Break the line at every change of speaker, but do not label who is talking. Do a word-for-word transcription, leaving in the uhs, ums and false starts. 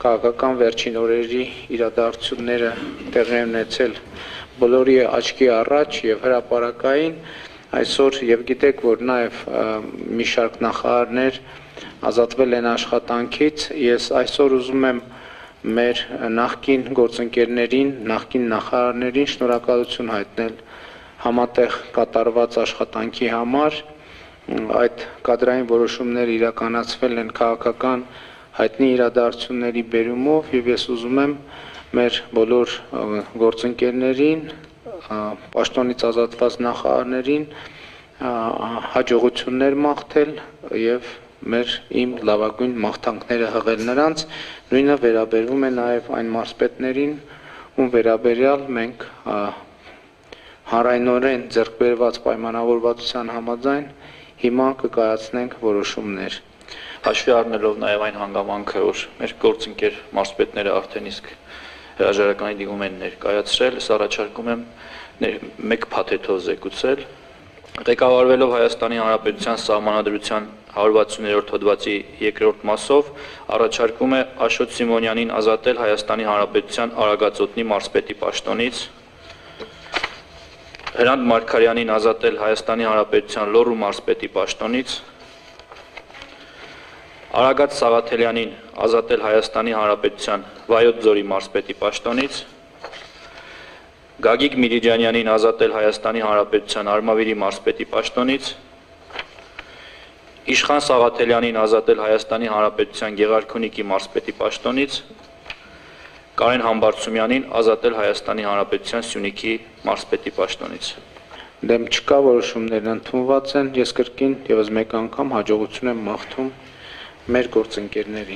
քաղաքական վերջին օրերի իրադարձությունները տեղի են ունեցել բոլորի աչքի առաջ եւ հրապարակային այսօր եւ գիտեք որ նաեւ մի շարք նախարարներ ազատվել են աշխատանքից ես այսօր ուզում եմ մեր նախկին գործընկերներին նախկին նախարարներին շնորհակալություն հայտնել համատեղ կատարված աշխատանքի համար այդ կադրային որոշումները իրականացվել են քաղաքական հայտնի իրադարձությունների բերումով եւ ես ուզում եմ մեր բոլոր գործընկերներին պաշտոնից ազատված նախարարներին հաջողություններ մաղթել եւ մեր իմ լավագույն մաղթանքները հղել նրանց նույնը վերաբերվում է նաեւ այն մարզպետներին ում վերաբերյալ մենք հանրայնորեն ձեռք բերված պայմանավորվածության համաձայն հիմա կկայացնենք որոշումներ
Հաշվի առնելով նաև այն հանգամանքը, որ մեր գործընկեր մարզպետները արդեն իսկ հրաժարականի դիմում են ներկայացրել, ես առաջարկում եմ մեկ փաթեթով զեկուցել, ղեկավարվելով Հայաստանի Հանրապետության Սահմանադրության հարյուր վաթսուններորդ հոդվածի երկրորդ մասով, առաջարկում է Աշոտ Սիմոնյանին ազատել Հայաստանի Հանրապետության Արագածոտնի մարզպետի պաշտոնից, Հրանտ Մարգարյանին ազատել Հայաստանի Հանրապետության Լոռու մարզպետի պաշտոնից, Արագած Սաղաթելյանին ազատել Հայաստանի Հանրապետության Վայոց ձորի մարզպետի պաշտոնից, Գագիկ Միրիջանյանին ազատել Հայաստանի Հանրապետության Արմավիրի մարզպետի պաշտոնից, Իշխան Սաղաթելյանին ազատել Հայաստանի Հանրապետության Գեղարքունիքի մարզպետի պաշտոնից, Կարեն Համբարձումյանին ազատել Հայաստանի Հանրապետության Սյունիքի մարզպետի պաշտոնից։
Դեմ չկա որոշումներն ընդունված են, ես կրկին եւս մեկ անգամ հաջողություն եմ մաղթում մեր գործընկերներին։